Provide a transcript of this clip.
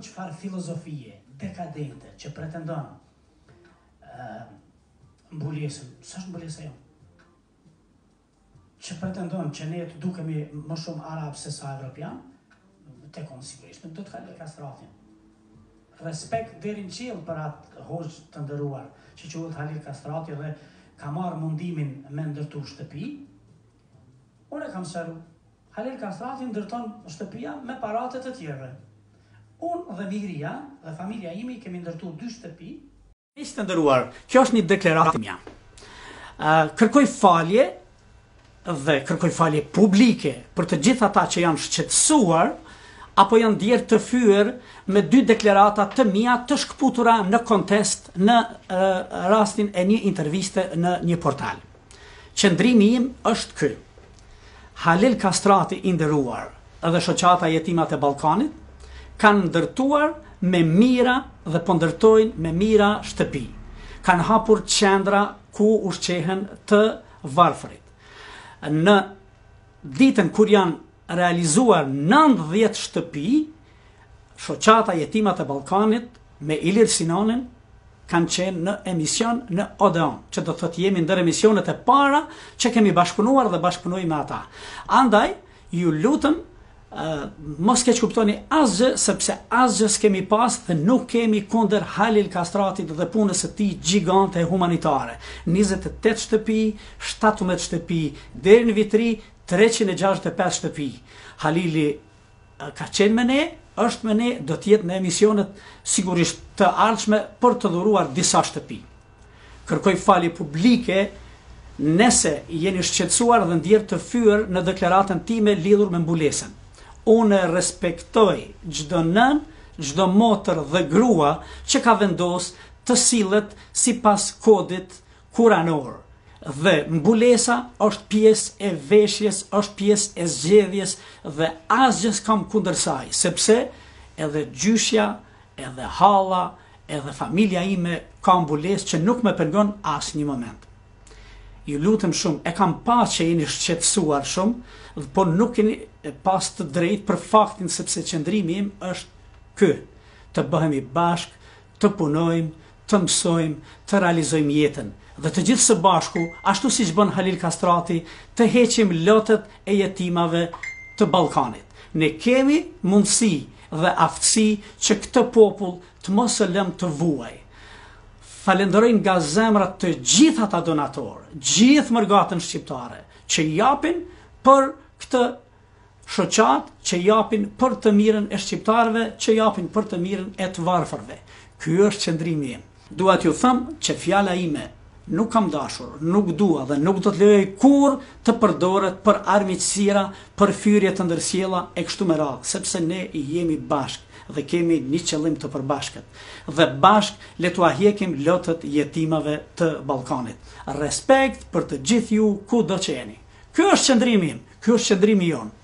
çfarë filozofie dekadente që pretendon mbulesën, s'është mbulesa jo. Që pretendon që ne të dukemi më shumë arab se sa evropian, tek unë sigurisht nuk do të kaloj kastratin. Respekt deri në qiell për atë hoxh të nderuar që quhet Halil Kastrati dhe ka marrë mundimin me ndërtu shtëpi. Unë e kam shëru. Halil Kastrati ndërton shtëpia me paratë të tjerëve. Unë dhe Migria dhe familja imi kemi ndërtu 2 shtëpi. Miq të nderuar, kjo është një deklaratë mia. Kërkoj falje dhe kërkoj falje publike për të gjithë ata që janë shqetësuar apo janë djerë të fyer me 2 deklarata të mia të shkputura në kontest në rastin e një interviste në një portal. Qëndrimi im është ky. Halil Kastrati i nderuar dhe shoqata Jetimat e Ballkanit kanë ndërtuar me mira dhe po ndërtojnë me mira shtëpi. Kanë hapur qendra ku ushqehen të varfërit. Në ditën kur janë realizuar 90 shtëpi, shoqata Jetimat e Ballkanit me Ilir Sinanin kanë qenë në emision në Odeon, që do të thotë jemi ndër emisionet e para që kemi bashkëpunuar dhe bashkëpunoj me ata. Andaj, ju lutem, mos keq kuptoni asgjë, sepse asgjë s'kemi pas dhe nuk kemi kundër Halil Kastratit dhe punës së tij gjigante humanitare. 28 shtëpi, 17 shtëpi, deri në vitri 365 shtëpi. Halili ka qenë me ne, është me ne, do të jetë në emisionet sigurisht të ardhshme për të dhuruar disa shtëpi. Kërkoj falje publike nëse jeni shqetësuar dhe ndjerë të fyer në deklaratën time lidhur me mbulesën. Unë respektoj çdo nën, çdo motër dhe grua që ka vendos të sillet sipas kodit kuranor. Dhe mbulesa është pjesë e veshjes, është pjesë e zgjedhjes dhe asgjë s'kam kundër saj, sepse edhe gjyshja, edhe halla, edhe familja ime ka mbulesë që nuk më pengon asnjë moment. Ju lutem shumë, e kam pas që jeni shqetësuar shumë, por nuk keni pas të drejtë për faktin sepse qëndrimi im është ky, të bëhemi bashk, të punojmë, të mësojmë, të realizojmë jetën. Dhe të gjithë së bashku, ashtu siç bën Halil Kastrati, të heqim lotët e jetimave të Ballkanit. Ne kemi mundësi dhe aftësi që këtë popull të mos e lëm të vuaj. Falenderoj nga zemrat të gjithë ata donatorë, gjithë mërgatën shqiptare, që japin për këtë shoqat, që japin për të mirën e shqiptarëve, që japin për të mirën e të varfërve. Ky është qëndrimi im. Dua t'ju them që fjala ime nuk kam dashur, nuk dua dhe nuk do të lejoj kur të përdoret për armiqësira, për fyrje të ndërsjella e kështu me radhë, sepse ne jemi bashkë dhe kemi një qëllim të përbashkët. Dhe bashkë le t'u heqim lotët jetimave të Ballkanit. Respekt për të gjithë ju kudo që jeni. Ky është qëndrimi im, ky është qëndrimi jon.